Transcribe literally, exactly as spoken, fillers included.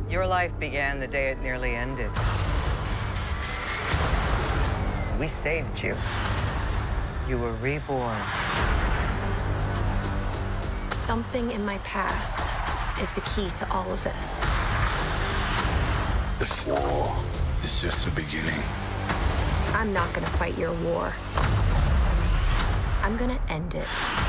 Your life began the day it nearly ended. We saved you. You were reborn. Something in my past is the key to all of this. This war is just the beginning. I'm not gonna fight your war. I'm gonna end it.